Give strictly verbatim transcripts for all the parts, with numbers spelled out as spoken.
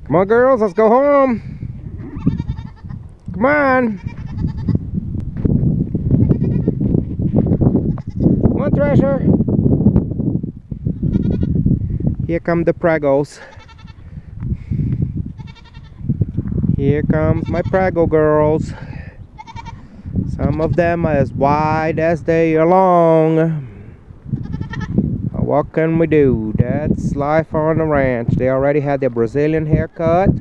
Come on, girls, let's go home. Come on. Come on, Treasure. Here come the Pragos. Here comes my Prago girls. Some of them are as wide as they are long. What can we do? That's life on the ranch. They already had their Brazilian haircut,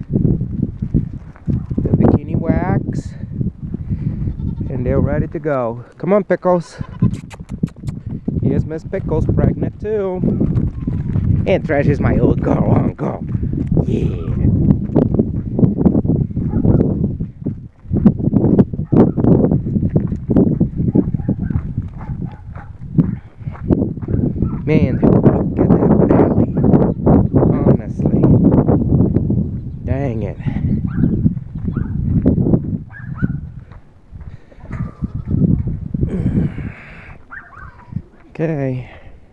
the bikini wax, and they're ready to go. Come on, Pickles. Here's Miss Pickles, pregnant too. And Treasure's my old girl uncle. Yeah. Man, look at that belly. Honestly. Dang it. Okay.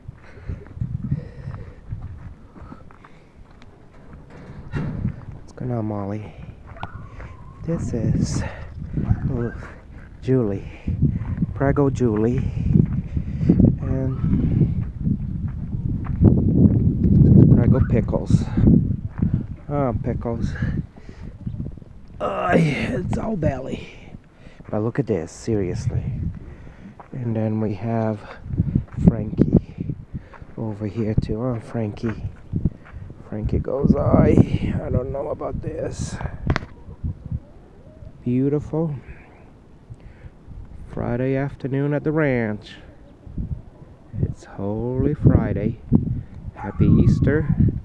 What's going on, Molly? This is oh, Julie. Prago Julie. And Prago Pickles. Oh, Pickles. Oh, it's all belly. But look at this, seriously. And then we have Frankie over here too. Oh, Frankie. Frankie goes, I, I don't know about this. Beautiful Friday afternoon at the ranch. It's Holy Friday. Happy Easter.